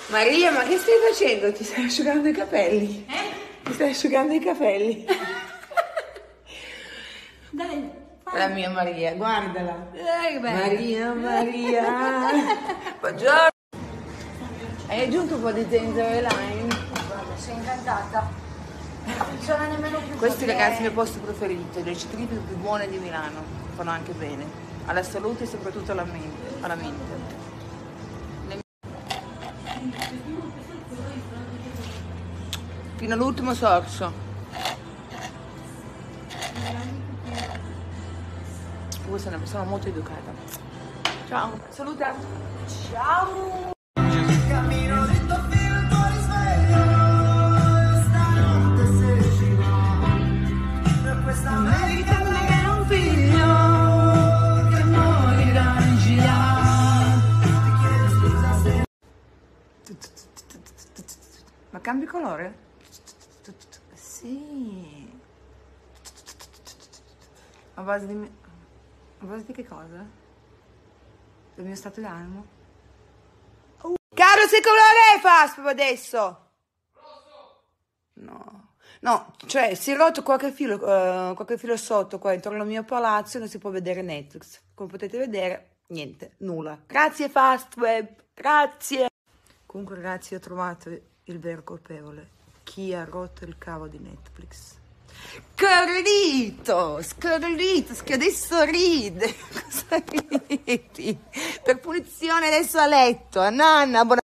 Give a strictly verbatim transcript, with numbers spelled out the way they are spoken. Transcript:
Maria, ma che stai facendo? Ti stai asciugando i capelli? Eh? Ti stai asciugando i capelli? Dai, fai. La mia Maria, guardala. Eh, che bello. Maria, Maria. Buongiorno. Hai aggiunto un po' di zenzero e lime? Guarda, sono incantata. Non funziona nemmeno più. Questi perché- ragazzi è il mio posto preferito, le cittadine più buone di Milano. Fanno anche bene. Alla salute e soprattutto alla mente. Alla mente. Fino all'ultimo sorso. Voi sono una persona molto educata. Ciao, saluta. Ciao. Cammino dritto fino al tuo risveglio. Stanotte se ci va. Per questa America non è un figlio che morirà in Gilead. Ti chiedo scusa se Ma cambi colore? Sì. A base di... me- A base di che cosa? Del mio stato d'animo? Uh. Caro, che colore fa adesso? Rosso! No. No, cioè si è rotto qualche filo, uh, qualche filo sotto qua intorno al mio palazzo e non si può vedere Netflix. Come potete vedere, niente, nulla. Grazie Fastweb, grazie. Comunque ragazzi, ho trovato il vero colpevole. Chi ha rotto il cavo di Netflix? Carlitos, Carlitos che adesso ride. Cosa ridi? Per punizione adesso a letto, a nanna, buona